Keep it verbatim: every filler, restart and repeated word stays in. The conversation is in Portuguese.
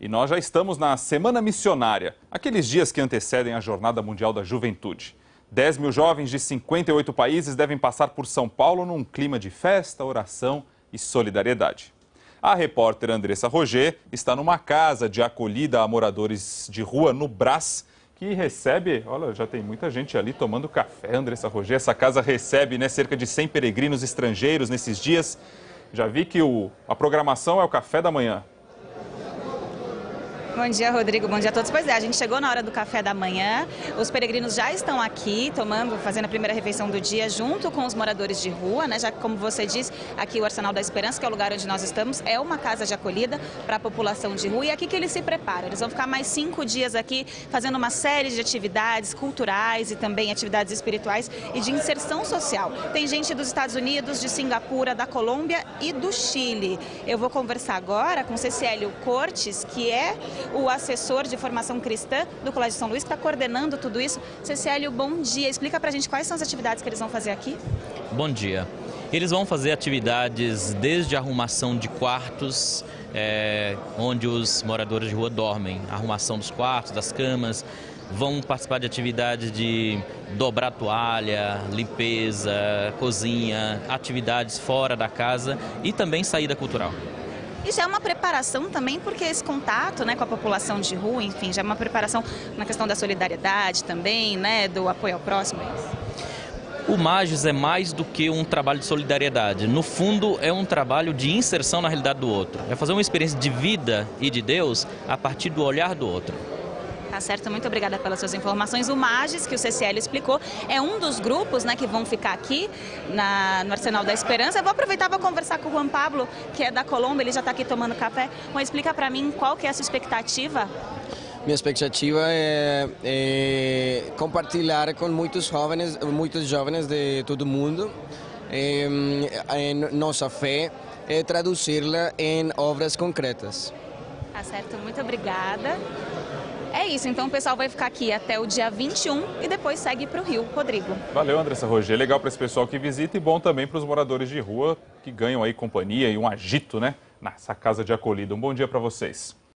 E nós já estamos na Semana Missionária, aqueles dias que antecedem a Jornada Mundial da Juventude. dez mil jovens de cinquenta e oito países devem passar por São Paulo num clima de festa, oração e solidariedade. A repórter Andressa Roger está numa casa de acolhida a moradores de rua no Brás, que recebe, olha, já tem muita gente ali tomando café, Andressa Roger. Essa casa recebe, né, cerca de cem peregrinos estrangeiros nesses dias. Já vi que o, a programação é o café da manhã. Bom dia, Rodrigo. Bom dia a todos. Pois é, a gente chegou na hora do café da manhã. Os peregrinos já estão aqui, tomando, fazendo a primeira refeição do dia, junto com os moradores de rua, né? Já que, como você disse, aqui o Arsenal da Esperança, que é o lugar onde nós estamos, é uma casa de acolhida para a população de rua. E é aqui que eles se preparam. Eles vão ficar mais cinco dias aqui, fazendo uma série de atividades culturais e também atividades espirituais e de inserção social. Tem gente dos Estados Unidos, de Singapura, da Colômbia e do Chile. Eu vou conversar agora com Cecílio Cortes, que é o assessor de formação cristã do Colégio São Luís, que está coordenando tudo isso. Cecílio, bom dia. Explica pra gente quais são as atividades que eles vão fazer aqui. Bom dia. Eles vão fazer atividades desde a arrumação de quartos, é, onde os moradores de rua dormem, arrumação dos quartos, das camas. Vão participar de atividades de dobrar toalha, limpeza, cozinha, atividades fora da casa e também saída cultural. E já é uma preparação também, porque esse contato, né, com a população de rua, enfim, já é uma preparação na questão da solidariedade também, né, do apoio ao próximo. O Magis é mais do que um trabalho de solidariedade. No fundo, é um trabalho de inserção na realidade do outro. É fazer uma experiência de vida e de Deus a partir do olhar do outro. Tá certo, muito obrigada pelas suas informações. O Magis, que o Cecílio explicou, é um dos grupos, né, que vão ficar aqui na, no Arsenal da Esperança. Eu vou aproveitar para conversar com o Juan Pablo, que é da Colômbia, ele já está aqui tomando café. Juan, explica para mim qual que é a sua expectativa. Minha expectativa é, é compartilhar com muitos jovens, muitos jovens de todo o mundo, é, é, nossa fé, é traduzir-la em obras concretas. Tá certo, muito obrigada. É isso, então o pessoal vai ficar aqui até o dia vinte e um e depois segue para o Rio. Rodrigo. Valeu, Andressa Roger. Legal para esse pessoal que visita e bom também para os moradores de rua que ganham aí companhia e um agito, né, nessa casa de acolhida. Um bom dia para vocês.